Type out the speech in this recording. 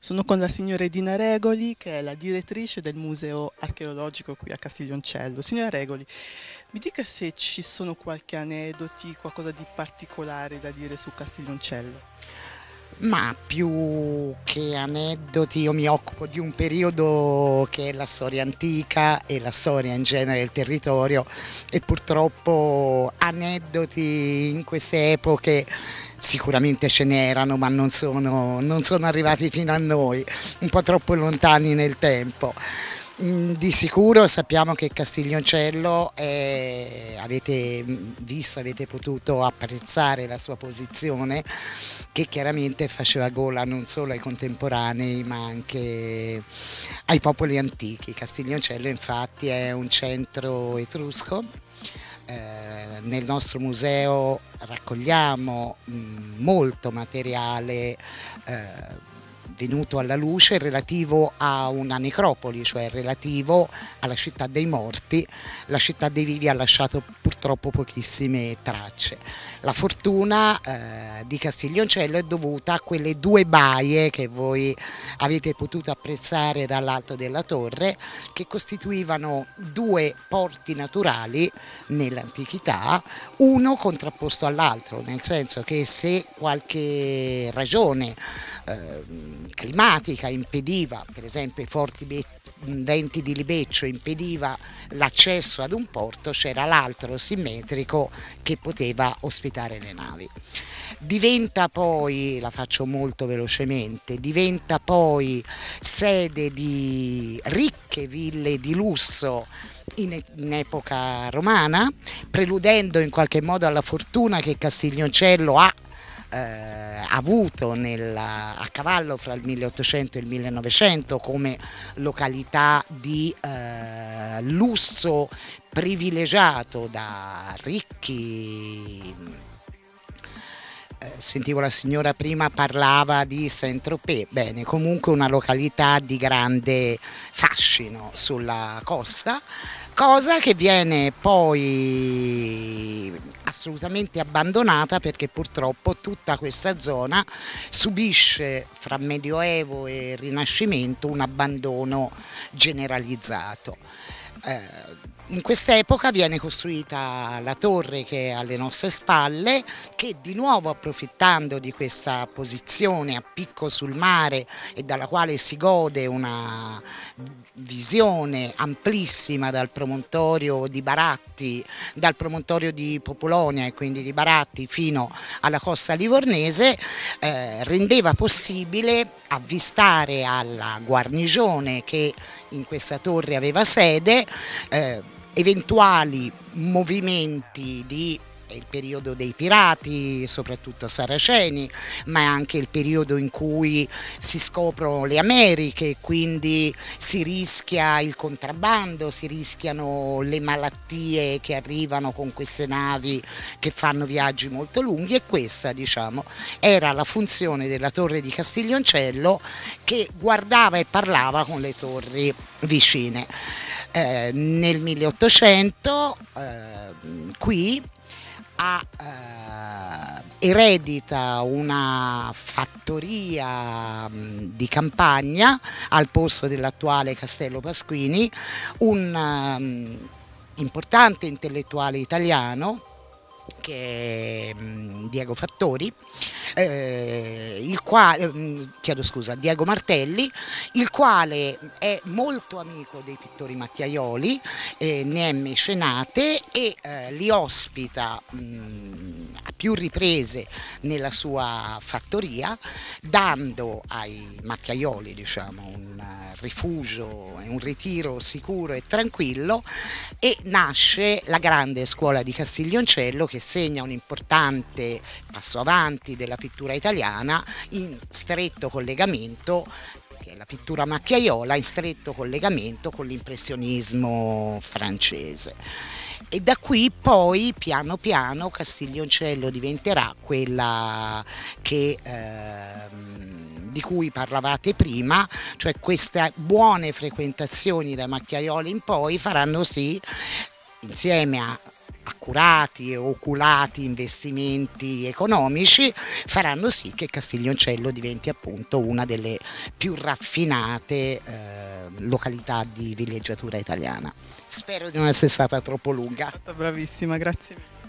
Sono con la signora Edina Regoli, che è la direttrice del Museo Archeologico qui a Castiglioncello. Signora Regoli, mi dica se ci sono qualche aneddoti, qualcosa di particolare da dire su Castiglioncello. Ma più che aneddoti, io mi occupo di un periodo che è la storia antica e la storia in genere del territorio e purtroppo aneddoti in queste epoche sicuramente ce n'erano, ma non sono arrivati fino a noi, un po' troppo lontani nel tempo. Di sicuro sappiamo che Castiglioncello avete visto, avete potuto apprezzare la sua posizione che chiaramente faceva gola non solo ai contemporanei ma anche ai popoli antichi. Castiglioncello infatti è un centro etrusco. Nel nostro museo raccogliamo molto materiale venuto alla luce relativo a una necropoli, cioè relativo alla città dei morti. La città dei vivi ha lasciato purtroppo pochissime tracce. La fortuna di Castiglioncello è dovuta a quelle due baie che voi avete potuto apprezzare dall'alto della torre, che costituivano due porti naturali nell'antichità, uno contrapposto all'altro, nel senso che se qualche ragione climatica impediva, per esempio i forti venti di libeccio impediva l'accesso ad un porto, c'era l'altro simmetrico che poteva ospitare le navi. Diventa poi, la faccio molto velocemente, diventa poi sede di ricche ville di lusso in epoca romana, preludendo in qualche modo alla fortuna che Castiglioncello ha avuto a cavallo fra il 1800 e il 1900 come località di lusso privilegiato da ricchi. Sentivo la signora prima parlava di Saint-Tropez, bene, comunque una località di grande fascino sulla costa, cosa che viene poi assolutamente abbandonata perché purtroppo tutta questa zona subisce fra Medioevo e Rinascimento un abbandono generalizzato. In quest'epoca viene costruita la torre che è alle nostre spalle, che di nuovo approfittando di questa posizione a picco sul mare e dalla quale si gode una visione amplissima dal promontorio di Baratti, dal promontorio di Popolonia e quindi di Baratti fino alla costa livornese, rendeva possibile avvistare alla guarnigione che in questa torre aveva sede eventuali movimenti di il periodo dei pirati, soprattutto saraceni, ma è anche il periodo in cui si scoprono le Americhe, quindi si rischia il contrabbando, si rischiano le malattie che arrivano con queste navi che fanno viaggi molto lunghi e questa, diciamo, era la funzione della torre di Castiglioncello che guardava e parlava con le torri vicine. Nel 1800 qui eredita una fattoria di campagna al posto dell'attuale Castello Pasquini, un importante intellettuale italiano che è Diego Fattori, chiedo scusa, Diego Martelli, il quale è molto amico dei pittori macchiaioli, ne è mecenate e li ospita a più riprese nella sua fattoria, dando ai macchiaioli, diciamo, un rifugio e un ritiro sicuro e tranquillo, e nasce la grande scuola di Castiglioncello che segna un importante passo avanti della pittura italiana in stretto collegamento, che è la pittura macchiaiola, in stretto collegamento con l'impressionismo francese. E da qui poi piano piano Castiglioncello diventerà quella che di cui parlavate prima, cioè queste buone frequentazioni da macchiaioli in poi faranno sì, insieme a accurati e oculati investimenti economici faranno sì che Castiglioncello diventi appunto una delle più raffinate località di villeggiatura italiana. Spero di non essere stata troppo lunga. Bravissima, grazie mille.